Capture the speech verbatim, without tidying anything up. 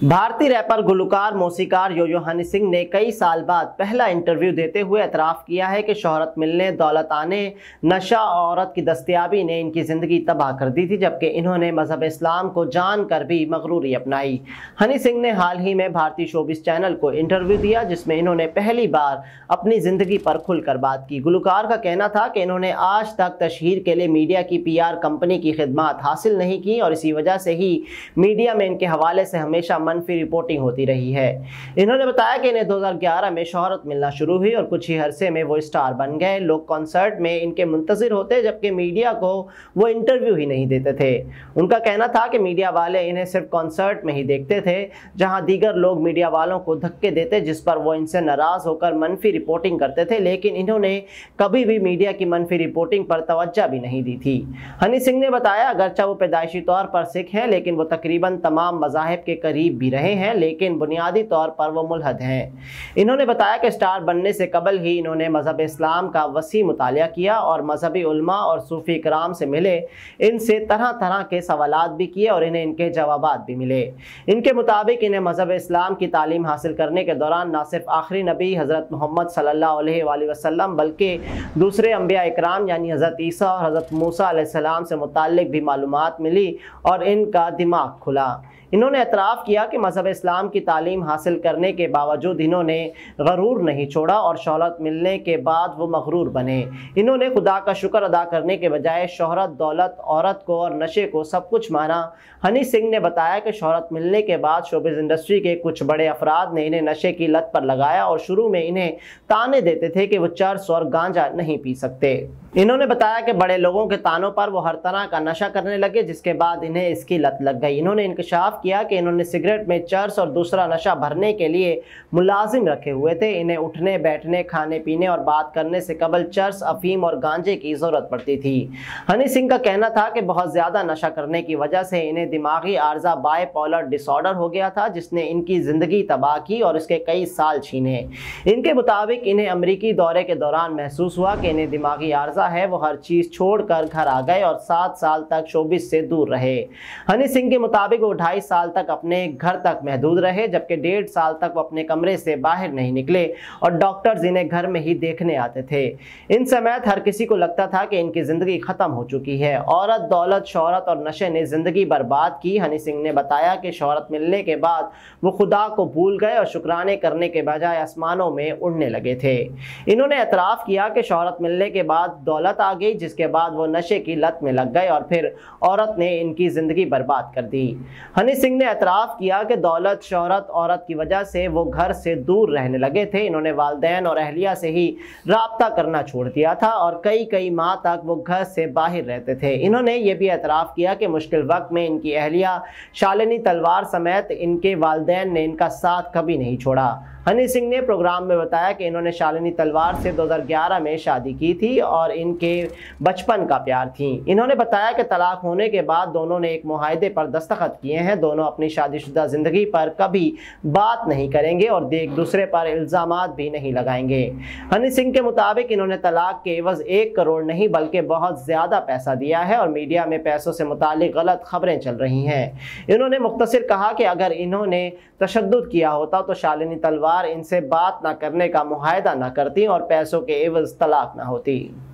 भारतीय रैपर, गुलकार, मौसीकार यो यो हनी सिंह ने कई साल बाद पहला इंटरव्यू देते हुए एतराफ़ किया है कि शोहरत मिलने, दौलत आने, नशा और औरत की दस्तयाबी ने इनकी ज़िंदगी तबाह कर दी थी, जबकि इन्होंने मजहब इस्लाम को जानकर भी मगरूरी अपनाई। हनी सिंह ने हाल ही में भारतीय शोबिस चैनल को इंटरव्यू दिया, जिसमें इन्होंने पहली बार अपनी ज़िंदगी पर खुलकर बात की। गुलकार का कहना था कि इन्होंने आज तक तशहीर के लिए मीडिया की पी आर कंपनी की खिदमत हासिल नहीं की और इसी वजह से ही मीडिया में इनके हवाले से हमेशा मनफी रिपोर्टिंग होती रही है। इन्होंने बताया कि इन्हें दो हज़ार ग्यारह में शोहरत मिलना शुरू हुई और कुछ ही अरसे में वो स्टार बन गए। लोग कॉन्सर्ट में इनके मुंतजिर होते, जबकि मीडिया को वो इंटरव्यू ही नहीं देते थे। उनका कहना था कि मीडिया वाले इन्हें सिर्फ कॉन्सर्ट में ही देखते थे, जहां दीगर लोग मीडिया वालों को धक्के देते, जिस पर वो इनसे नाराज होकर मनफी रिपोर्टिंग करते थे, लेकिन इन्होंने कभी भी मीडिया की मनफी रिपोर्टिंग पर तवज्जो भी नहीं दी थी। हनी सिंह ने बताया, अगरचा वो पैदाइशी तौर पर सिख हैं, लेकिन वो तकरीबन तमाम मज़ाहिब के करीब भी रहे हैं, लेकिन बुनियादी तौर पर वो मुल्हद हैं। इन्होंने बताया कि स्टार बनने से कबल ही इन्होंने मजहब इस्लाम का वसी मुतालिया किया और मजहबी उलमा और सूफी कराम से मिले, इनसे तरह तरह के सवालात भी किए और इन्हें इनके जवाबात भी मिले। इनके मुताबिक इन्हें मजहब इस्लाम की तालीम हासिल करने के दौरान न सिर्फ आखिरी नबी हज़रत मोहम्मद सल्लल्लाहु अलैहि वसल्लम बल्कि दूसरे अंबिया इकराम यानी हज़रत ईसा और हज़रत मूसा अलैहिस्सलाम से मुताल्लिक भी मालूमात मिली और इनका दिमाग खुला। इन्होंने एतराफ़ किया कि मज़हब इस्लाम की तालीम हासिल करने के बावजूद इन्होंने गरूर नहीं छोड़ा और शोहरत मिलने के बाद वो मगरूर बने। इन्होंने खुदा का शुक्र अदा करने के बजाय शोहरत, दौलत, औरत को और नशे को सब कुछ माना। हनी सिंह ने बताया कि शोहरत मिलने के बाद शोबिज़ इंडस्ट्री के कुछ बड़े अफराद ने इन्हें नशे की लत पर लगाया और शुरू में इन्हें ताने देते थे कि वो चर्स और गांजा नहीं पी सकते। इन्होंने बताया कि बड़े लोगों के तानों पर वो हर तरह का नशा करने लगे, जिसके बाद इन्हें इसकी लत लग गई। इन्होंने इंकशाफ किया कि इन्होंने सिगरेट में चर्स और दूसरा नशा भरने के लिए मुलाजिम रखे हुए थे। इन्हें उठने, बैठने, खाने पीने और बात करने से कबल चर्स, अफीम और गांजे की ज़रूरत पड़ती थी। हनी सिंह का कहना था कि बहुत ज़्यादा नशा करने की वजह से इन्हें दिमागी आर्जा बायपोलर डिसऑर्डर हो गया था, जिसने इनकी ज़िंदगी तबाह की और इसके कई साल छीने। इनके मुताबिक इन्हें अमरीकी दौरे के दौरान महसूस हुआ कि इन्हें दिमागी आर्जा है, वो हर चीज़ छोड़कर घर आ गए और सात साल तक शोबिस से दूर रहे। हनी सिंह के मुताबिक वो ढाई साल तक अपने घर तक महदूद रहे, जबकि डेढ़ साल तक वो अपने कमरे से बाहर नहीं निकले और डॉक्टर्स इन्हें घर में ही देखने आते थे। इन समेत हर किसी को लगता था कि इनकी ज़िंदगी ख़त्म हो चुकी है। औरत, दौलत, शोहरत और नशे ने ज़िंदगी बर्बाद की। हनी सिंह ने बताया कि शोहरत मिलने के बाद वो खुदा को भूल गए और शुक्राने करने के बजाय आसमानों में उड़ने लगे थे। इन्होंने एतराफ़ किया कि शोहरत मिलने के बाद दौलत आ गई, जिसके बाद वो नशे की लत में लग गए और फिर औरत ने इनकी ज़िंदगी बर्बाद कर दी। हनी सिंह ने एतराफ़ किया कि दौलत, शोहरत, औरत की वजह से वो घर से दूर रहने लगे थे। इन्होंने वालिदैन और अहलिया से ही राब्ता करना छोड़ दिया था और कई कई माह तक वो घर से बाहर रहते थे। इन्होंने ये भी एतराफ़ किया कि मुश्किल वक्त में इनकी अहलिया शालिनी तलवार समेत इनके वालिदैन ने इनका साथ कभी नहीं छोड़ा। हनी सिंह ने प्रोग्राम में बताया कि इन्होंने शालिनी तलवार से दो हज़ार ग्यारह में शादी की थी और इनके बचपन का प्यार थी। इन्होंने बताया कि तलाक होने के बाद दोनों ने एक मुआहदे पर दस्तखत किए हैं। दोनों अपनी शादीशुदा ज़िंदगी पर कभी बात नहीं करेंगे और एक दूसरे पर इल्ज़ामात भी नहीं लगाएंगे। हनी सिंह के मुताबिक इन्होंने तलाक के एवज़ एक करोड़ नहीं बल्कि बहुत ज़्यादा पैसा दिया है और मीडिया में पैसों से मुतालिक गलत खबरें चल रही हैं। इन्होंने मुख्तसर कहा कि अगर इन्होंने तशद्दुद किया होता तो शालिनी तलवार इनसे बात ना करने का मुआहदा ना करती और पैसों के एवज़ तलाक ना होती।